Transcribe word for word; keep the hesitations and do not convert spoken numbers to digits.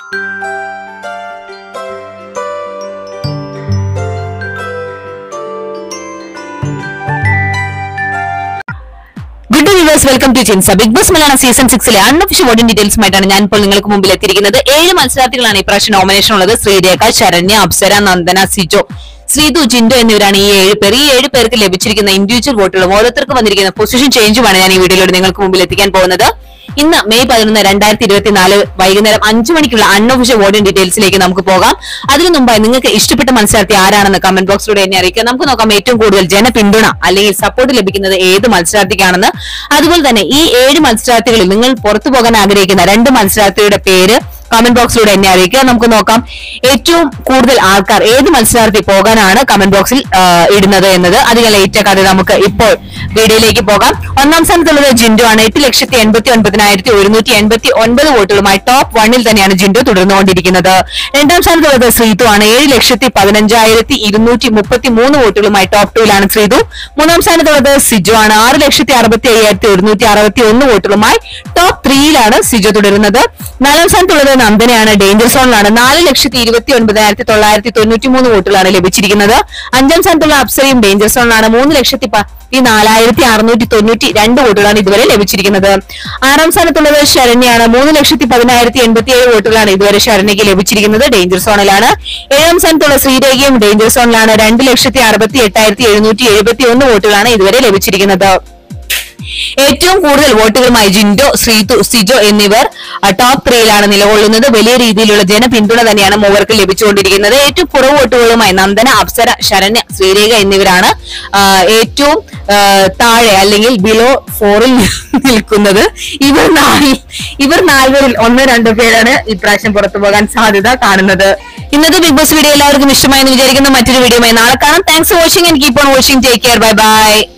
Welcome to ചിൻസ. Bigg Boss Malayalam season സിക്സിലെ unofficial voting ഡീറ്റെയിൽസുമായിട്ടാണ് ഞാൻ ഇപ്പോൾ നിങ്ങൾക്ക് മുമ്പിൽ എത്തിയിരിക്കുന്നത്. ഏഴ് മത്സരാർത്ഥികളാണ് ഇപ്രാവശ്യം നോമിനേഷൻ ഉള്ളത്. ശ്രീരേഖ, ശരണ്യ, അപ്സര, നന്ദന, സിജോ, ശ്രീതു, ജിൻഡോ എന്നിവരാണ് ഈ ഏഴ് പേർ. ഈ ഏഴ് പേർക്ക് ലഭിച്ചിരിക്കുന്ന ഇൻഡിവിജ്വൽ വോട്ടുകളും ഓരോരുത്തർക്കും വന്നിരിക്കുന്ന പൊസിഷൻ ചേഞ്ചുമാണ് ഞാൻ ഈ വീഡിയോയിലൂടെ നിങ്ങൾക്ക് മുമ്പിൽ എത്തിക്കാൻ പോകുന്നത്. ഇന്ന് മെയ് പതിനൊന്ന് രണ്ടായിരത്തി ഇരുപത്തിനാല് വൈകുന്നേരം അഞ്ചു മണിക്കുള്ള അൺഒഫീഷ്യൽ വോട്ടിംഗ് ഡീറ്റെയിൽസിലേക്ക് നമുക്ക് പോകാം. അതിനു മുമ്പായി നിങ്ങൾക്ക് ഇഷ്ടപ്പെട്ട മത്സരാർത്ഥി ആരാണെന്ന് കമന്റ് ബോക്സിലൂടെ എന്നെ അറിയിക്കുക. നമുക്ക് നോക്കാം ഏറ്റവും കൂടുതൽ ജനപിന്തുണ അല്ലെങ്കിൽ സപ്പോർട്ട് ലഭിക്കുന്നത് ഏത് മത്സരാർത്ഥിക്കാണെന്ന്. അതുപോലെ തന്നെ ഈ ഏഴ് മത്സരാർത്ഥികളിൽ നിങ്ങൾ പുറത്തു പോകാൻ ആഗ്രഹിക്കുന്ന രണ്ട് മത്സരാർത്ഥിയുടെ പേര് കമന്റ് ബോക്സിലൂടെ എന്നെ അറിയിക്കുക. നമുക്ക് നോക്കാം ഏറ്റവും കൂടുതൽ ആൾക്കാർ ഏത് മത്സരാർത്ഥി പോകാനാണ് കമന്റ് ബോക്സിൽ ഇടുന്നത് എന്നത്. അധികം ലേറ്റ് ആക്കാതെ നമുക്ക് ഇപ്പോൾ വീഡിയോയിലേക്ക് പോകാം. ഒന്നാം സ്ഥാനത്തുള്ളത് ജിൻഡോ ആണ്. എട്ട് ലക്ഷത്തി എൺപത്തി ഒൻപതിനായിരത്തി ഒരുന്നൂറ്റി എൺപത്തി ഒൻപത് വോട്ടുകളുമായി ടോപ്പ് വണ്ണിൽ തന്നെയാണ് ജിൻഡോ തുടർന്നുകൊണ്ടിരിക്കുന്നത്. രണ്ടാം സ്ഥാനത്തുള്ളത് ശ്രീതു ആണ്. ഏഴ് ലക്ഷത്തി പതിനഞ്ചായിരത്തി ഇരുന്നൂറ്റി മുപ്പത്തി മൂന്ന് വോട്ടുകളുമായി ടോപ്പ് ടൂവിലാണ് ശ്രീതു. മൂന്നാം സ്ഥാനത്തുള്ളത് സിജോ ആണ്. ആറ് ലക്ഷത്തി അറുപത്തി അയ്യായിരത്തി ഒരുന്നൂറ്റി അറുപത്തി ഒന്ന് വോട്ടുകളുമായി ടോപ്പ് ത്രീയിലാണ് സിജോ തുടരുന്നത്. നാലാം സ്ഥാനത്തുള്ളത് നന്ദനയാണ്. ഡേഞ്ചർ സോണിലാണ്. നാല് ലക്ഷത്തി ഇരുപത്തി ഒൻപതിനായിരത്തി തൊള്ളായിരത്തി തൊണ്ണൂറ്റി മൂന്ന് വോട്ടുകളാണ് ലഭിച്ചിരിക്കുന്നത്. അഞ്ചാം സ്ഥാനത്തുള്ള അപ്സരയും ഡേഞ്ചർ സോണിലാണ്. മൂന്ന് ലക്ഷത്തി ഈ നാലായിരത്തി അറുന്നൂറ്റി തൊണ്ണൂറ്റി രണ്ട് വോട്ടുകളാണ് ഇതുവരെ ലഭിച്ചിരിക്കുന്നത്. ആറാം സ്ഥാനത്തുള്ളത് ശരണ്യാണ്. മൂന്ന് ലക്ഷത്തി പതിനായിരത്തി എൺപത്തി ഏഴ് വോട്ടുകളാണ് ഇതുവരെ ശരണ്യക്ക് ലഭിച്ചിരിക്കുന്നത്. ഡേഞ്ചർ സോണിലാണ്. ഏഴാം സ്ഥാനത്തുള്ള ശ്രീരേഖയും ഡേഞ്ചർ സോണിലാണ്. രണ്ട് ലക്ഷത്തി അറുപത്തി എട്ടായിരത്തി എഴുന്നൂറ്റി എഴുപത്തി ഒന്ന് വോട്ടുകളാണ് ഇതുവരെ ലഭിച്ചിരിക്കുന്നത്. ഏറ്റവും കൂടുതൽ വോട്ടുകളുമായി ജിൻഡോ, ശ്രീതു, സിജോ എന്നിവർ ടോപ്പ് ത്രീയിലാണ് നിലകൊള്ളുന്നത്. വലിയ രീതിയിലുള്ള ജനപിന്തുണ തന്നെയാണ് മൂവർക്ക് ലഭിച്ചുകൊണ്ടിരിക്കുന്നത്. ഏറ്റവും കുറവ് വോട്ടുകളുമായി നന്ദന, അപ്സര, ശരണ്യ, ശ്രീരേഖ എന്നിവരാണ് ഏറ്റവും താഴെ അല്ലെങ്കിൽ ബിലോ ഫോറിൽ നിൽക്കുന്നത്. ഇവർ നാല് ഇവർ നാലുപേരിൽ ഒന്ന് രണ്ടു പേരാണ് ഇപ്രാവശ്യം പുറത്തു പോകാൻ സാധ്യത കാണുന്നത്. ഇന്നത്തെ ബിഗ് ബോസ് വീഡിയോ എല്ലാവർക്കും ഇഷ്ടമായി എന്ന് വിചാരിക്കുന്ന മറ്റൊരു വീഡിയോയുമായി നാളെ കാണാം. Thanks for watching and keep on watching. Take care. Bye by.